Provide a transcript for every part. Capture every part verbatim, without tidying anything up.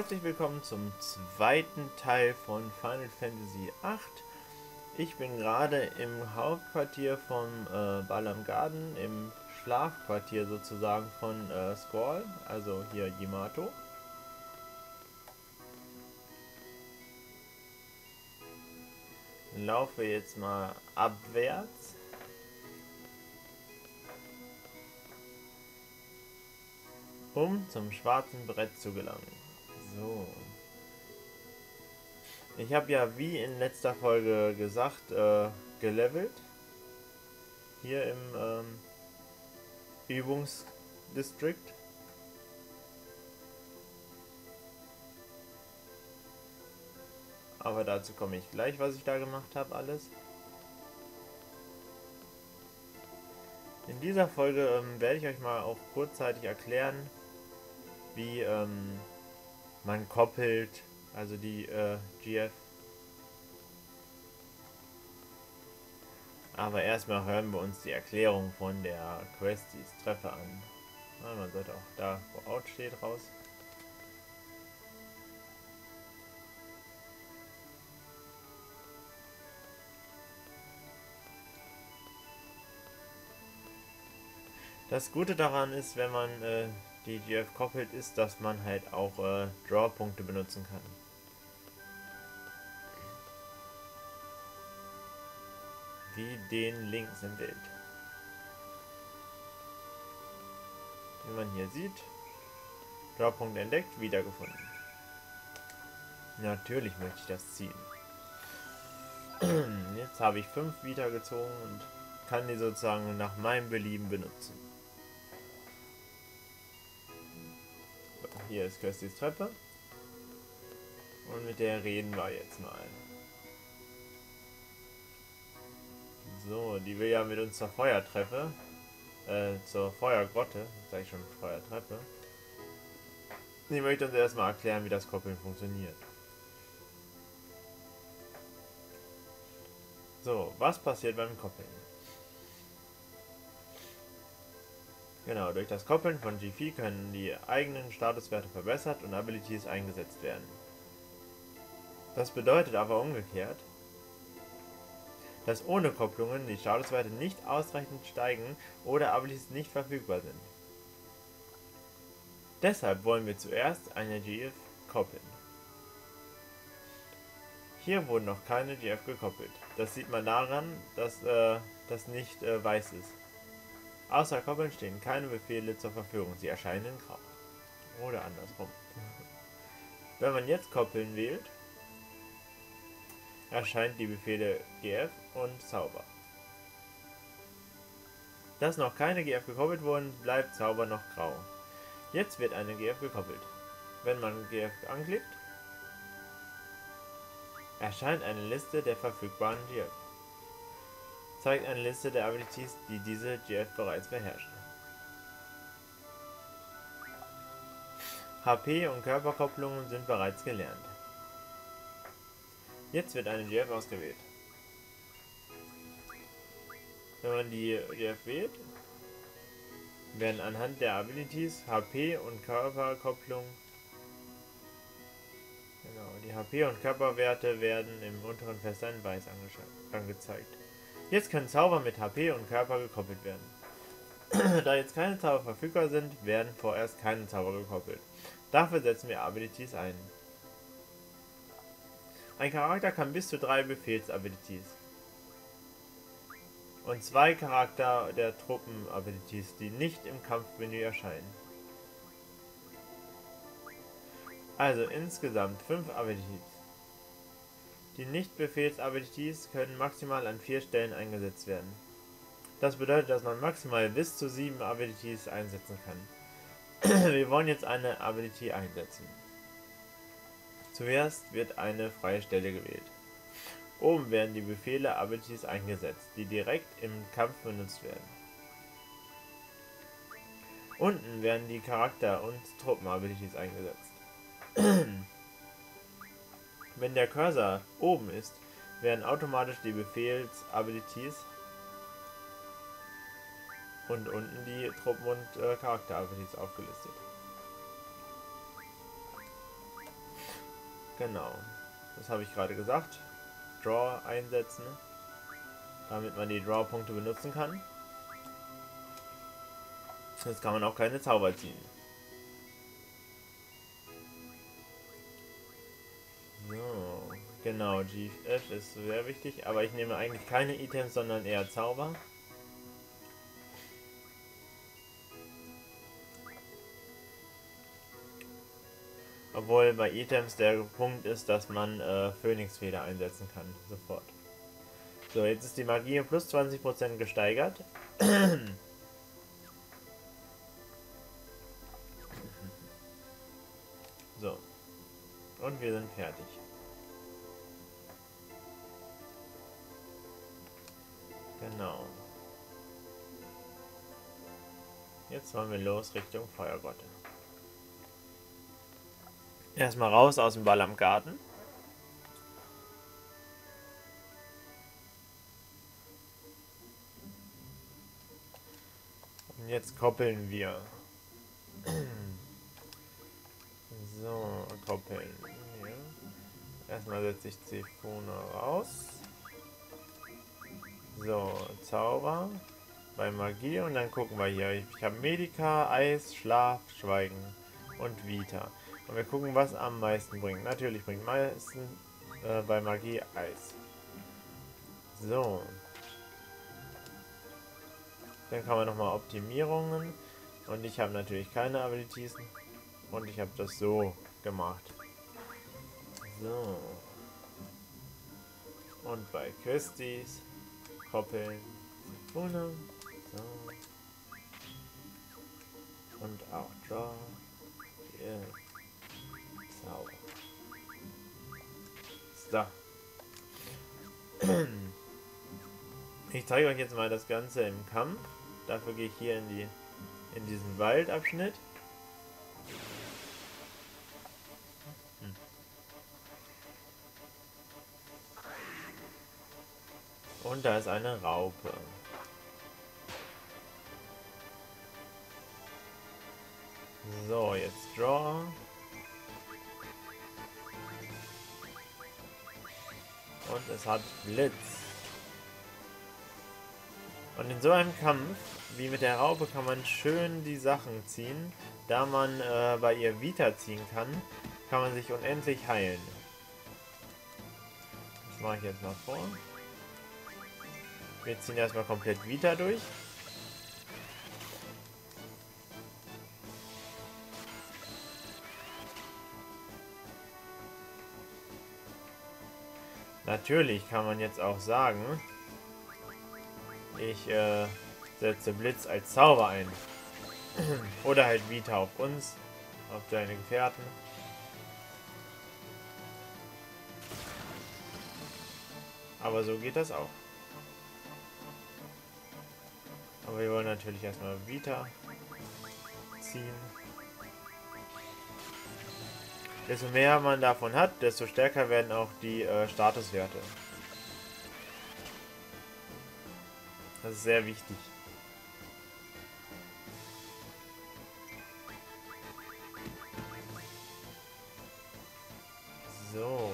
Herzlich willkommen zum zweiten Teil von Final Fantasy acht. Ich bin gerade im Hauptquartier von äh, Balamb Garden, im Schlafquartier sozusagen von äh, Squall, also hier Yamato. Laufe jetzt mal abwärts. Um zum schwarzen Brett zu gelangen. So. Ich habe ja wie in letzter Folge gesagt, äh, gelevelt. Hier im ähm, Übungsdistrikt. Aber dazu komme ich gleich, was ich da gemacht habe, alles. In dieser Folge ähm, werde ich euch mal auch kurzzeitig erklären, wie ähm, man koppelt, also die äh, G F. Aber erstmal hören wir uns die Erklärung von der Questies Treffer an. Na, man sollte auch da, wo Out steht, raus. Das Gute daran ist, wenn man äh, die G F koppelt, ist, dass man halt auch äh, Draw-Punkte benutzen kann. Wie den links im Bild. Wie man hier sieht, Draw-Punkt entdeckt, wiedergefunden. Natürlich möchte ich das ziehen. Jetzt habe ich fünf Vita gezogen und kann die sozusagen nach meinem Belieben benutzen. Hier ist Kirstis Treppe. Und mit der reden wir jetzt mal. So, die will ja mit uns zur Feuertreppe. Äh, zur Feuergrotte. Sag ich schon, Feuertreppe. Die möchte uns erstmal erklären, wie das Koppeln funktioniert. So, was passiert beim Koppeln? Genau, durch das Koppeln von G vier können die eigenen Statuswerte verbessert und Abilities eingesetzt werden. Das bedeutet aber umgekehrt, dass ohne Kopplungen die Statuswerte nicht ausreichend steigen oder Abilities nicht verfügbar sind. Deshalb wollen wir zuerst eine G F koppeln. Hier wurden noch keine G F gekoppelt. Das sieht man daran, dass äh, das nicht äh, weiß ist. Außer Koppeln stehen keine Befehle zur Verfügung, sie erscheinen in grau. Oder andersrum. Wenn man jetzt Koppeln wählt, erscheinen die Befehle G F und Zauber. Dass noch keine G F gekoppelt wurden, bleibt Zauber noch grau. Jetzt wird eine G F gekoppelt. Wenn man G F anklickt, erscheint eine Liste der verfügbaren G F. Zeigt eine Liste der Abilities, die diese G F bereits beherrschen. H P und Körperkopplungen sind bereits gelernt. Jetzt wird eine G F ausgewählt. Wenn man die G F wählt, werden anhand der Abilities H P und Körperkopplung, genau, die H P und Körperwerte werden im unteren Fenster in weiß angezeigt. Jetzt können Zauber mit H P und Körper gekoppelt werden. Da jetzt keine Zauber verfügbar sind, werden vorerst keine Zauber gekoppelt. Dafür setzen wir Abilities ein. Ein Charakter kann bis zu drei Befehls-Abilities und zwei Charakter der Truppen-Abilities, die nicht im Kampfmenü erscheinen. Also insgesamt fünf Abilities. Die Nicht-Befehls-Abilities können maximal an vier Stellen eingesetzt werden. Das bedeutet, dass man maximal bis zu sieben Abilities einsetzen kann. Wir wollen jetzt eine Ability einsetzen. Zuerst wird eine freie Stelle gewählt. Oben werden die Befehle Abilities eingesetzt, die direkt im Kampf benutzt werden. Unten werden die Charakter- und Truppen-Abilities eingesetzt. Wenn der Cursor oben ist, werden automatisch die Befehls-Abilities und unten die Truppen- und äh, Charakter-Abilities aufgelistet. Genau. Das habe ich gerade gesagt. Draw einsetzen, damit man die Draw-Punkte benutzen kann. Jetzt kann man auch keine Zauber ziehen. So, genau, G F ist sehr wichtig, aber ich nehme eigentlich keine Items, sondern eher Zauber. Obwohl bei Items der Punkt ist, dass man äh, Phönixfeder einsetzen kann, sofort. So, jetzt ist die Magie um plus zwanzig Prozent gesteigert. So, und wir sind fertig. Genau. Jetzt wollen wir los Richtung Feuergrotte. Erstmal raus aus dem Ball am Garten. Und jetzt koppeln wir. So, koppeln. Ja. Erstmal setze ich Ziphone raus. So, Zauber. Bei Magie und dann gucken wir hier. Ich, ich habe Medica, Eis, Schlaf, Schweigen und Vita. Und wir gucken, was am meisten bringt. Natürlich bringt meisten äh, bei Magie Eis. So. Dann kann man nochmal Optimierungen. Und ich habe natürlich keine Abilities. Und ich habe das so gemacht. So. Und bei Questies koppeln. Ziphone. So. Und auch Draw. Yeah. Zauber. So. Ich zeige euch jetzt mal das Ganze im Kampf. Dafür gehe ich hier in die in diesen Waldabschnitt. Hm. Und da ist eine Raupe. So, jetzt Draw. Und es hat Blitz. Und in so einem Kampf, wie mit der Raupe, kann man schön die Sachen ziehen. Da man äh, bei ihr Vita ziehen kann, kann man sich unendlich heilen. Das mache ich jetzt mal vor. Wir ziehen erstmal komplett Vita durch. Natürlich kann man jetzt auch sagen, ich äh, setze Blitz als Zauber ein. Oder halt Vita auf uns, auf deine Gefährten. Aber so geht das auch. Aber wir wollen natürlich erstmal Vita ziehen. Desto mehr man davon hat, desto stärker werden auch die äh, Statuswerte. Das ist sehr wichtig. So.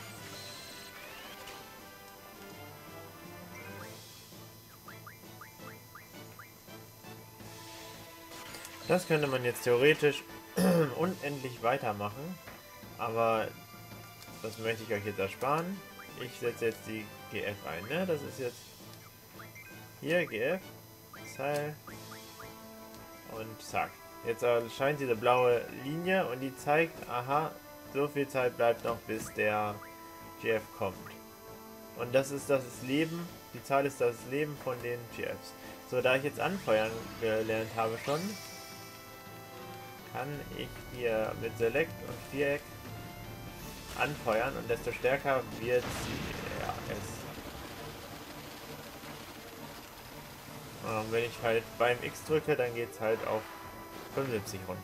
Das könnte man jetzt theoretisch unendlich weitermachen. Aber das möchte ich euch jetzt ersparen. Ich setze jetzt die G F ein, ne? Das ist jetzt hier G F, Seil und zack. Jetzt erscheint diese blaue Linie und die zeigt, aha, so viel Zeit bleibt noch, bis der G F kommt. Und das ist das Leben, die Zahl ist das Leben von den G Fs. So, da ich jetzt anfeuern gelernt habe schon, kann ich hier mit Select und Viereck anfeuern und desto stärker wird sie. Ja, es. Und wenn ich halt beim X drücke, dann geht es halt auf fünfundsiebzig runter.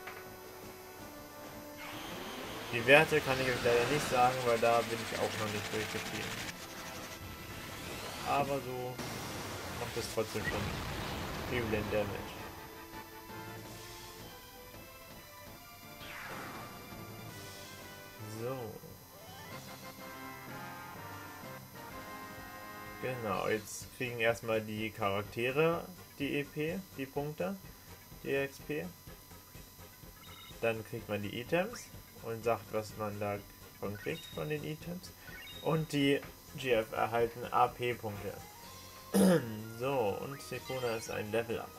Die Werte kann ich euch leider nicht sagen, weil da bin ich auch noch nicht durchgespielt. Aber so macht es trotzdem schon viel Damage. So. Genau, jetzt kriegen erstmal die Charaktere die E P, die Punkte, die E X P. Dann kriegt man die Items und sagt, was man davon kriegt von den Items. Und die G F erhalten A P-Punkte. So, und Sekuna ist ein Level-Up.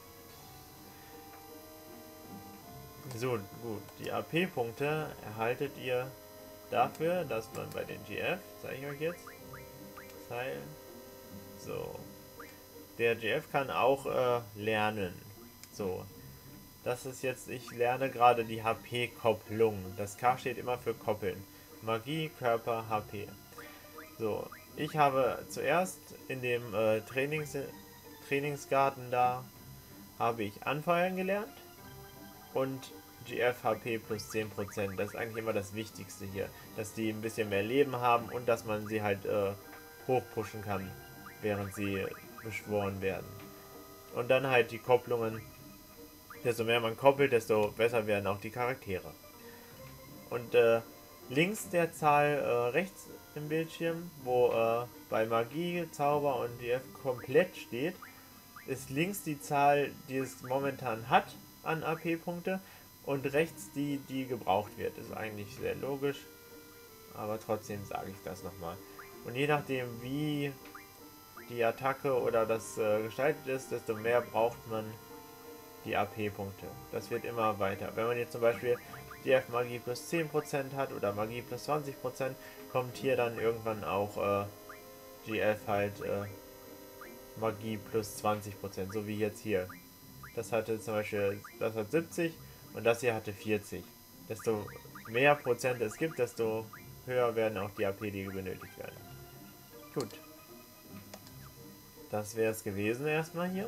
So, gut. Die A P-Punkte erhaltet ihr dafür, dass man bei den G F, zeige ich euch jetzt, Teil, so, der G F kann auch äh, lernen. So, das ist jetzt, ich lerne gerade die H P-Kopplung. Das K steht immer für Koppeln. Magie, Körper, H P. So, ich habe zuerst in dem äh, Trainings Trainingsgarten da, habe ich Anfeuern gelernt und G F H P plus zehn Prozent. Das ist eigentlich immer das Wichtigste hier. Dass die ein bisschen mehr Leben haben und dass man sie halt äh, hochpushen kann, während sie beschworen werden. Und dann halt die Kopplungen. Desto mehr man koppelt, desto besser werden auch die Charaktere. Und äh, links der Zahl äh, rechts im Bildschirm, wo äh, bei Magie, Zauber und G F komplett steht, ist links die Zahl, die es momentan hat an A P-Punkte und rechts die, die gebraucht wird. Ist eigentlich sehr logisch, aber trotzdem sage ich das nochmal. Und je nachdem, wie die Attacke oder das äh, gestaltet ist, desto mehr braucht man die A P-Punkte. Das wird immer weiter. Wenn man jetzt zum Beispiel G F Magie plus zehn Prozent hat oder Magie plus zwanzig Prozent, kommt hier dann irgendwann auch äh, G F halt äh, Magie plus zwanzig Prozent, so wie jetzt hier. Das hatte zum Beispiel, das hat siebzig und das hier hatte vierzig. Desto mehr Prozent es gibt, desto höher werden auch die A P, die benötigt werden. Gut. Das wäre es gewesen erstmal hier.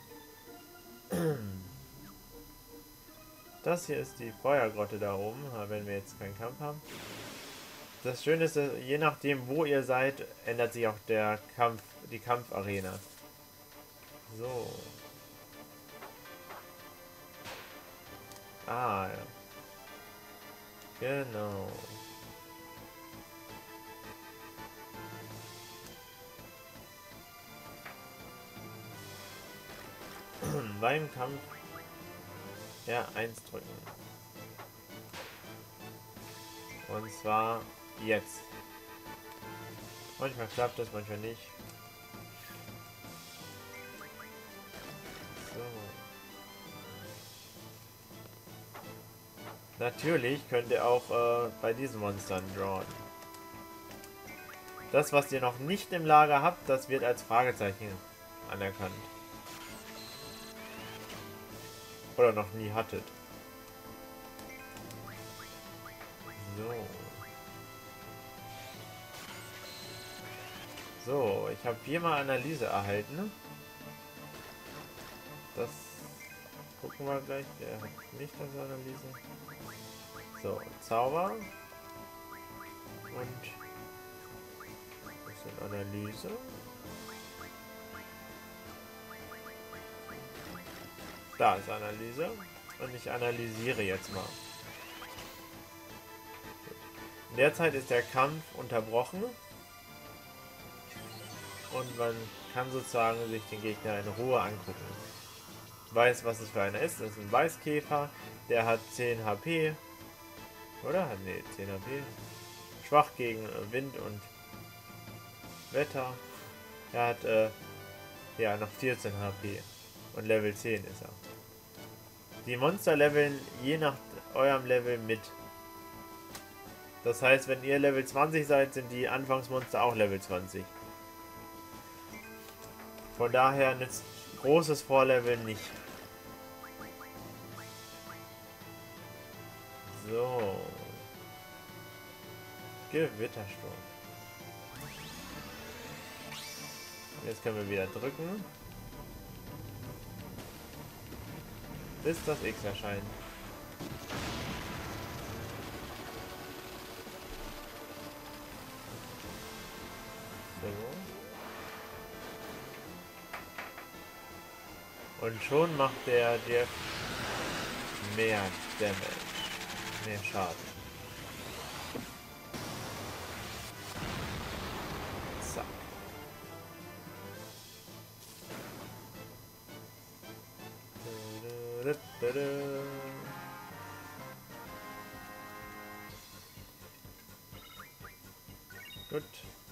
Das hier ist die Feuergrotte da oben, wenn wir jetzt keinen Kampf haben. Das Schöne ist, je nachdem wo ihr seid, ändert sich auch der Kampf, die Kampfarena. So. Ah, ja. Genau. Beim Kampf R eins drücken. Und zwar jetzt. Manchmal klappt das, manchmal nicht. So. Natürlich könnt ihr auch äh, bei diesen Monstern drawn. Das, was ihr noch nicht im Lager habt, das wird als Fragezeichen anerkannt. Oder noch nie hattet. So. So, ich habe viermal Analyse erhalten. Das gucken wir gleich. Der hat nicht das Analyse. So, Zauber. Und bisschen Analyse. Da ist Analyse. Und ich analysiere jetzt mal. In der Zeit ist der Kampf unterbrochen. Und man kann sozusagen sich den Gegner in Ruhe angucken. Weiß, was es für einer ist. Das ist ein Weißkäfer. Der hat zehn H P. Oder? Ne, zehn H P. Schwach gegen Wind und Wetter. Er hat äh, ja noch vierzehn H P. Und Level zehn ist er. Die Monster leveln je nach eurem Level mit. Das heißt, wenn ihr Level zwanzig seid, sind die Anfangsmonster auch Level zwanzig. Von daher nützt großes Vorlevel nicht. So. Gewittersturm. Jetzt können wir wieder drücken. Bis das X erscheint. So. Und schon macht der Jeff mehr Damage. Mehr Schaden. Zack. Tada. Gut.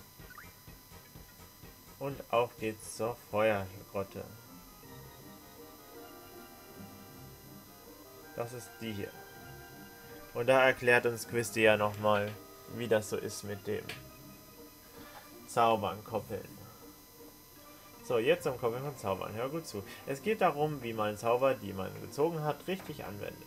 Und auf geht's zur Feuergrotte. Das ist die hier. Und da erklärt uns Quisti ja nochmal, wie das so ist mit dem Zaubern, Koppeln. So, jetzt zum Koppeln von Zaubern. Hör gut zu. Es geht darum, wie man Zauber, die man gezogen hat, richtig anwendet.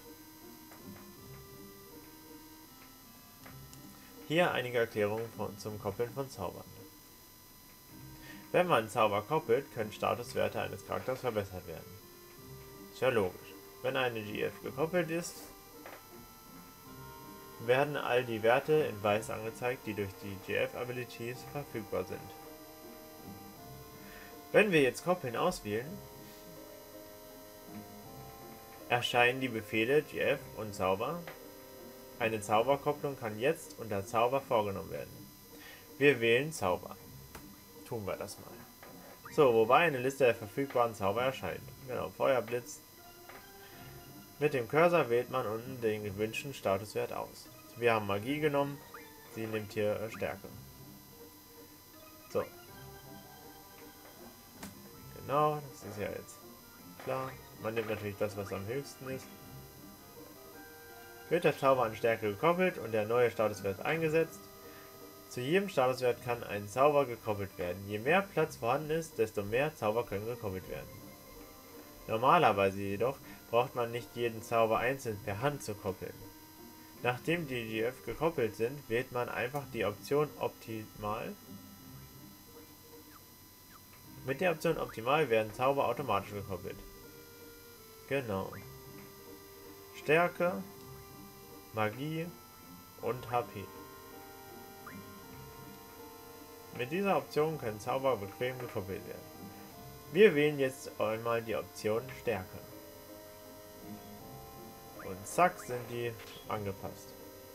Hier einige Erklärungen von, zum Koppeln von Zaubern. Wenn man Zauber koppelt, können Statuswerte eines Charakters verbessert werden. Ist ja logisch. Wenn eine G F gekoppelt ist, werden all die Werte in weiß angezeigt, die durch die G F-Abilities verfügbar sind. Wenn wir jetzt Koppeln auswählen, erscheinen die Befehle G F und Zauber. Eine Zauberkopplung kann jetzt unter Zauber vorgenommen werden. Wir wählen Zauber. Tun wir das mal. So, wobei eine Liste der verfügbaren Zauber erscheint. Genau, Feuerblitz. Mit dem Cursor wählt man unten den gewünschten Statuswert aus. Wir haben Magie genommen, sie nimmt hier äh, Stärke. So. Genau, das ist ja jetzt klar. Man nimmt natürlich das, was am höchsten ist. Wird der Zauber an Stärke gekoppelt und der neue Statuswert eingesetzt. Zu jedem Statuswert kann ein Zauber gekoppelt werden. Je mehr Platz vorhanden ist, desto mehr Zauber können gekoppelt werden. Normalerweise jedoch braucht man nicht jeden Zauber einzeln per Hand zu koppeln. Nachdem die G F gekoppelt sind, wählt man einfach die Option Optimal. Mit der Option Optimal werden Zauber automatisch gekoppelt. Genau. Stärke, Magie und H P. Mit dieser Option können Zauber bequem gekoppelt werden. Wir wählen jetzt einmal die Option Stärke. Und zack, sind die angepasst.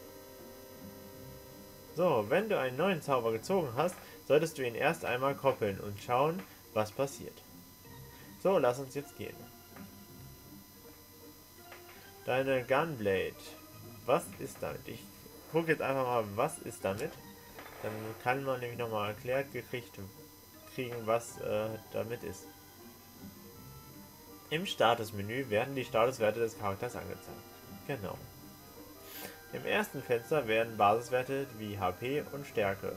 So, wenn du einen neuen Zauber gezogen hast, solltest du ihn erst einmal koppeln und schauen, was passiert. So, lass uns jetzt gehen. Deine Gunblade. Was ist damit? Ich gucke jetzt einfach mal, was ist damit. Dann kann man nämlich nochmal erklärt gekriegt kriegen, was äh, damit ist. Im Statusmenü werden die Statuswerte des Charakters angezeigt. Genau. Im ersten Fenster werden Basiswerte wie H P und Stärke.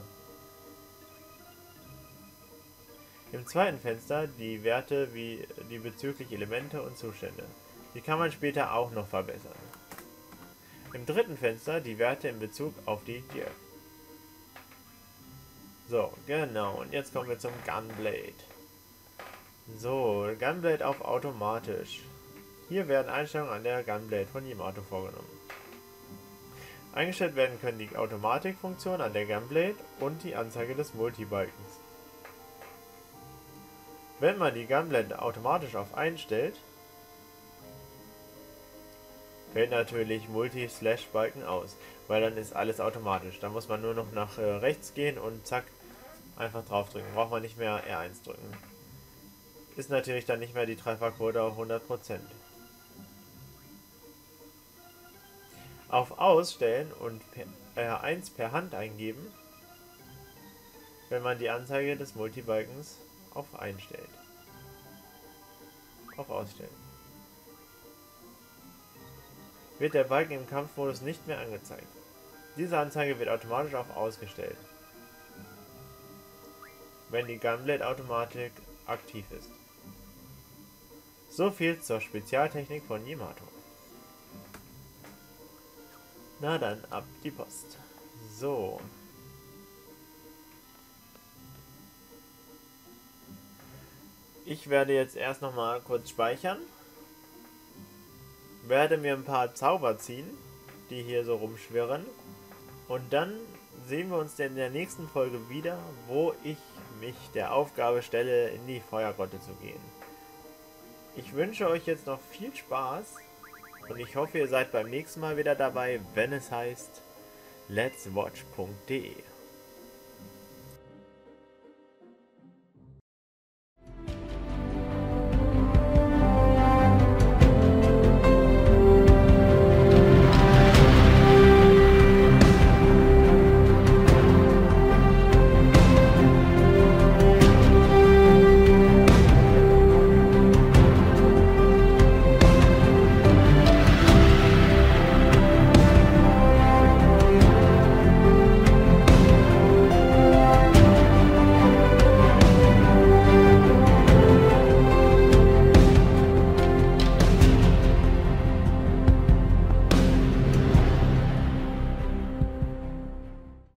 Im zweiten Fenster die Werte wie die bezüglich Elemente und Zustände. Die kann man später auch noch verbessern. Im dritten Fenster die Werte in Bezug auf die G F. So, genau. Und jetzt kommen wir zum Gunblade. So, Gunblade auf automatisch. Hier werden Einstellungen an der Gunblade von Yamato vorgenommen. Eingestellt werden können die Automatikfunktion an der Gunblade und die Anzeige des Multibalkens. Wenn man die Gunblade automatisch auf einstellt, fällt natürlich Multi-Slash-Balken aus, weil dann ist alles automatisch. Da muss man nur noch nach äh, rechts gehen und zack, einfach draufdrücken. Braucht man nicht mehr R eins drücken. Ist natürlich dann nicht mehr die Trefferquote auf hundert Prozent. Auf Ausstellen und R eins per Hand eingeben, wenn man die Anzeige des Multibalkens auf Einstellt. Auf Ausstellen. Wird der Balken im Kampfmodus nicht mehr angezeigt. Diese Anzeige wird automatisch auf Ausgestellt, wenn die Gunblade-Automatik aktiv ist. So viel zur Spezialtechnik von Yamato. Na dann, ab die Post. So. Ich werde jetzt erst noch mal kurz speichern. Werde mir ein paar Zauber ziehen, die hier so rumschwirren. Und dann sehen wir uns in der nächsten Folge wieder, wo ich mich der Aufgabe stelle, in die Feuergrotte zu gehen. Ich wünsche euch jetzt noch viel Spaß und ich hoffe, ihr seid beim nächsten Mal wieder dabei, wenn es heißt letswatch punkt de.